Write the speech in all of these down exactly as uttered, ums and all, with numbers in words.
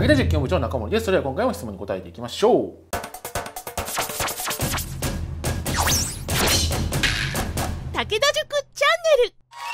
武田実験部長の中森です。それでは今回も質問に答えていきましょう。 武田塾チャンネル。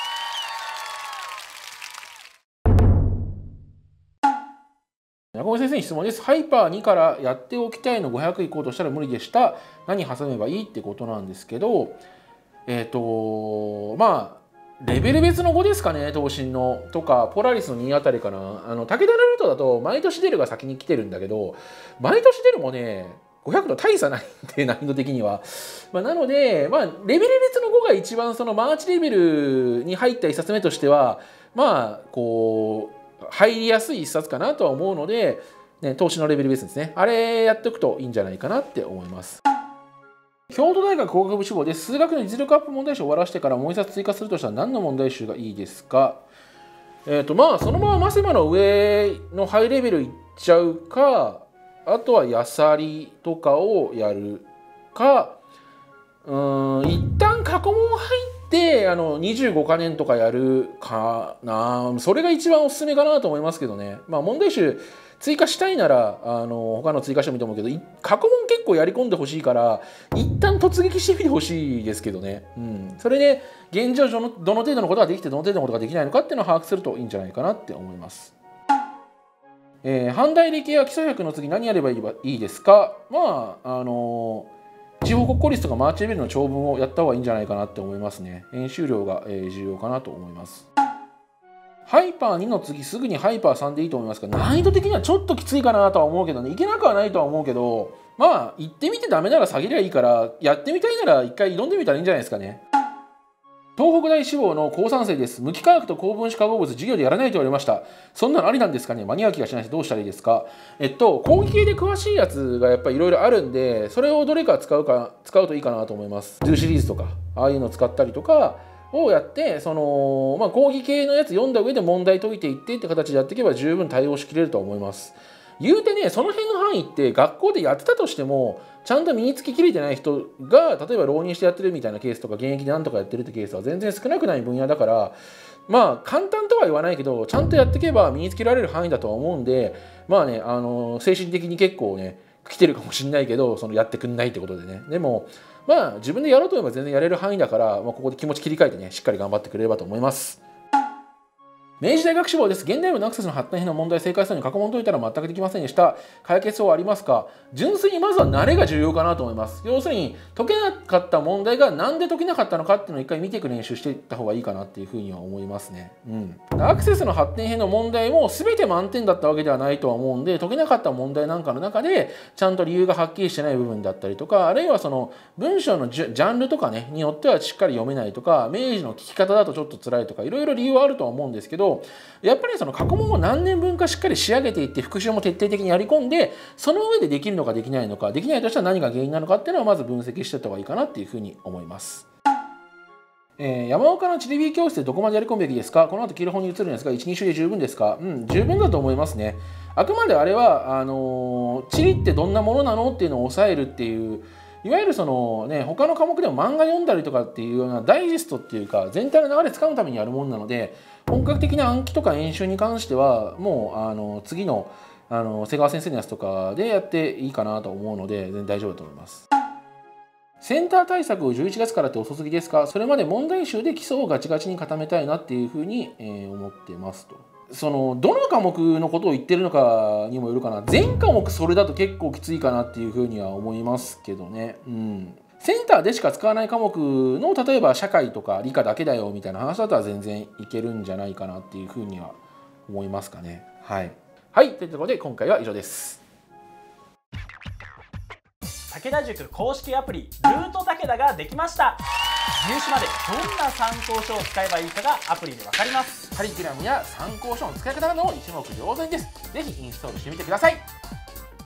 中森先生に質問です。ハイパーにからやっておきたいのごひゃくいこうとしたら無理でした。何挟めばいいってことなんですけど、えっとまあレベル別のごですかね、東進のとかポラリスのにあたりかな。あの武田のルートだと毎年出るが先に来てるんだけど、毎年出るもねごひゃくと大差ないんで、難易度的には。まあ、なので、まあ、レベル別のごが一番そのマーチレベルに入ったいっさつめとしては、まあこう入りやすいいっさつかなとは思うので、ね、投資のレベル別ですね、あれやっておくといいんじゃないかなって思います。京都大学工学部志望で数学の実力アップ問題集を終わらせてからもう一冊追加するとしたら何の問題集がいいですか？えっとまあそのままマセマの上のハイレベルいっちゃうか、あとはヤサリとかをやるか、うーん一旦過去問入ってあのにじゅうごかねんとかやるかな。それが一番おすすめかなと思いますけどね。まあ問題集追加したいならあの他の追加してもいいと思うけど、過去問結構やり込んでほしいから一旦突撃してみてほしいですけどね。うん、それで現状どのどの程度のことができてどの程度のことができないのかっていうのを把握するといいんじゃないかなって思います。えー、判代理系や基礎百の次何やればいいですか？まああの地方国公立とかマーチレベルの長文をやった方がいいんじゃないかなって思いますね。演習量が、えー、重要かなと思います。ハイパーにの次すぐにハイパーさんでいいと思いますが、難易度的にはちょっときついかなとは思うけどね。いけなくはないとは思うけど、まあ行ってみてダメなら下げりゃいいから、やってみたいなら一回挑んでみたらいいんじゃないですかね。東北大志望の高さん生です。無機化学と高分子化合物授業でやらないと言われました。そんなのありなんですかね。間に合う気がしないしどうしたらいいですか？えっと工技系で詳しいやつがやっぱりいろいろあるんで、それをどれか使うか使うといいかなと思います。ドゥシリーズとかああいうのを使ったりとかをやって、そのまあ講義系のやつ読んだ上で問題解いていってって形でやっていけば十分対応しきれると思います。言うてね、その辺の範囲って学校でやってたとしてもちゃんと身につききれてない人が例えば浪人してやってるみたいなケースとか現役でなんとかやってるってケースは全然少なくない分野だから、まあ簡単とは言わないけどちゃんとやっていけば身につけられる範囲だとは思うんで、まあねあの精神的に結構ね来てるかもしれないけど、そのやってくんないってことでね。でもまあ自分でやろうと思えば全然やれる範囲だから、まあ、ここで気持ち切り替えてねしっかり頑張ってくれればと思います。明治大学志望です。現代文のアクセスの発展編の問題正解するのに過去問解いたら全くできませんでした。解決法はありますか？純粋にまずは慣れが重要かなと思います。要するに解けなかった問題がなんで解けなかったのかっていうのを一回見ていく練習していった方がいいかなっていうふうには思いますね。うん、アクセスの発展編の問題も全て満点だったわけではないとは思うんで、解けなかった問題なんかの中でちゃんと理由がはっきりしてない部分だったりとか、あるいはその文章のジャンルとかねによってはしっかり読めないとか、明治の聞き方だとちょっと辛いとか、いろいろ理由はあるとは思うんですけど、やっぱりその過去問を何年分かしっかり仕上げていって復習も徹底的にやり込んで、その上でできるのかできないのか、できないとしたら何が原因なのかっていうのをまず分析していった方がいいかなっていうふうに思います。えー、山岡の地理 B 教室でどこまでやり込むべきですか？この後黄色本に移るんですがいち、に週で十分ですか？うん、十分だと思いますね。あくまであれはあのー、地理ってどんなものなのっていうのを抑えるっていう、いわゆるそのね他の科目でも漫画読んだりとかっていうようなダイジェストっていうか全体の流れつかむためにやるものなので、本格的な暗記とか演習に関してはもうあの次のあの瀬川先生のやつとかでやっていいかなと思うので全然大丈夫だと思います。センター対策をじゅういちがつからって遅すぎですか？それまで問題集で基礎をガチガチに固めたいなっていうふうに、えー、思ってますと。そのどの科目のことを言ってるのかにもよるかな。全科目それだと結構きついかなっていうふうには思いますけどね。うん、センターでしか使わない科目の例えば社会とか理科だけだよみたいな話だったら全然いけるんじゃないかなっていうふうには思いますかね。はい、はい、というところで今回は以上です。 武田塾公式アプリルート武田ができました。入試までどんな参考書を使えばいいかがアプリで分かります。 カリキュラムや参考書の使い方なども一目瞭然です。ぜひインストールしてみてください。